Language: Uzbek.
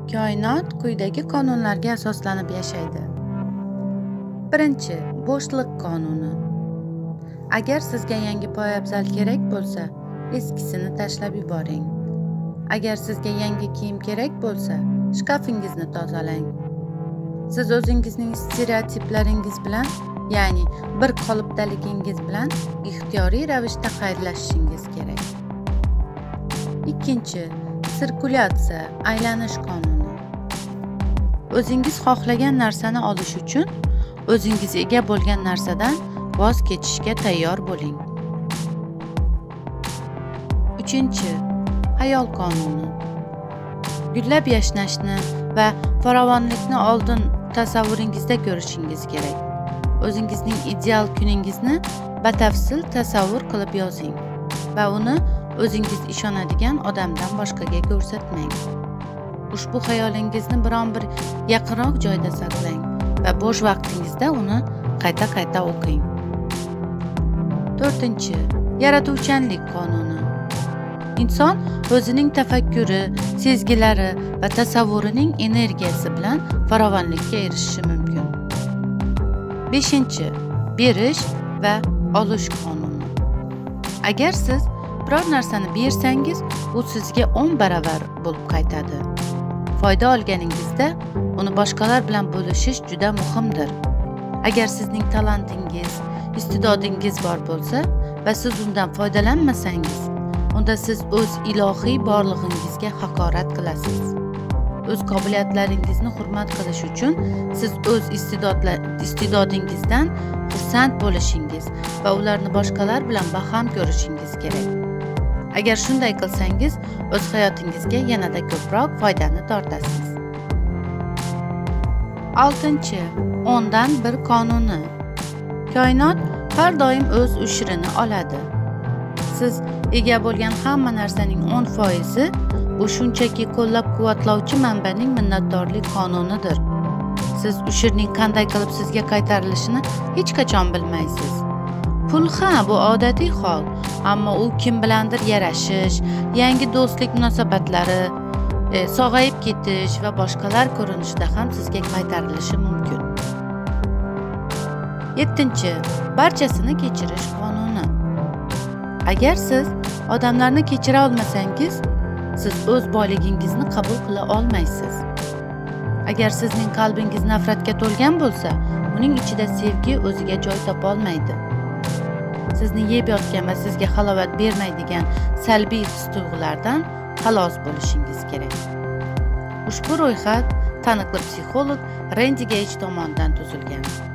Koinot quyidagi qonunlarga asoslanib yashaydi. Birinchi, bo'shliq qonuni. Agar sizga yangi poyabzal kerak bo'lsa, eskisini tashlab yuboring. Agar sizga yangi kiyim kerak bo'lsa, shkafingizni tozalang. Siz o'zingizning stereotiplaringiz bilan, ya'ni bir qolipdaligingiz bilan ixtiyoriy ravishda xayrlashishingiz kerak. Ikkinchi, sirkulyatsiya, aylanish qonuni. O'zingiz xohlagan narsani olish uchun o'zingiz ega bo'lgan narsadan voz kechishga tayyor bo'ling. Uchinchi, hayol qonuni. Gullab yashnashni va farovonlikni oldin tasavvuringizda ko'rishingiz kerak. O'zingizning ideal kuningizni batafsil tasavvur qilib yozing va uni o'zingiz ishonadigan odamdan boshqaga ko'rsatmang. Ushbu xayolingizni biron bir yaqinroq joyda saqlang va bo'sh vaqtingizda uni qayta o'qing. To'rtinchi, yaratuvchanlik qonuni. Inson o'zining tafakkuri, sezgilari va tasavvurining energiyasi bilan farovonlikka erishishi mumkin. Beshinchi, berish va olish qonuni. Agar siz biror narsani bersangiz, u sizga 10 baravar bo'lib qaytadi. Foyda olganingizda uni boshqalar bilan bo'lishish juda muhimdir. Agar sizning talantingiz, iste'dodingiz bor bo'lsa va siz undan foydalanmasangiz, unda siz o'z ilohiy borlig'ingizga haqorat qilasiz. O'z qobiliyatlaringizni hurmat qilish uchun siz o'z iste'dodingizdan xursand bo'lishingiz va ularni boshqalar bilan baham ko'rishingiz kerak. Agar shunday qilsangiz, o'z hayotingizga yanada ko'proq foydani tortasiz. Oltinchi, 10 dan 1 qonuni. Koinot har doim o'z ushrini oladi. Siz ega bo'lgan hamma narsaning 10% bu shunchaki qo'llab-quvvatlovchi manbaning minnatdorlik qonunidir. Siz ushurning qanday qilib sizga qaytarilishini hech qachon bilmaysiz. Pul bu odatiy hol, ammo u kim bilandir yarashish, yangi do'stlik munosabatlari, sog'ayib ketish va boshqalar ko'rinishida ham sizga qaytarilishi mumkin. 7. Barchasini kechirish qonuni. Agar siz odamlarni kechira olmasangiz, siz o'z boyligingizni qabul qila olmaysiz. Agar sizning qalbingiz nafratga to'lgan bo'lsa, uning ichida sevgi o'ziga joy topa olmaydi. Sizni yeb yotgan va sizga halovat bermaydigan salbiy his-tuyg'ulardan xalos bo'lishingiz kerak. Ushbu ro'yxat taniqli psixolog Randy Gage tomonidan tuzilgan.